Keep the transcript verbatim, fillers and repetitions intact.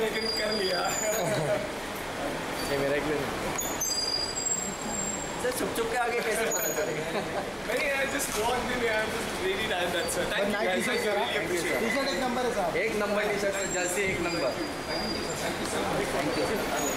लेकिन कर लिया। ये मेरा एक दिन सर छुप छुप के आगे कैसे पता चलेगा? नहीं यार, just walked in यार, just really nice that sir. Thank you guys, I really appreciate it. T shirt एक नंबर है साहब, एक नंबर टी शर्ट जर्सी एक number. Thank you sir, thank you sir, thank you.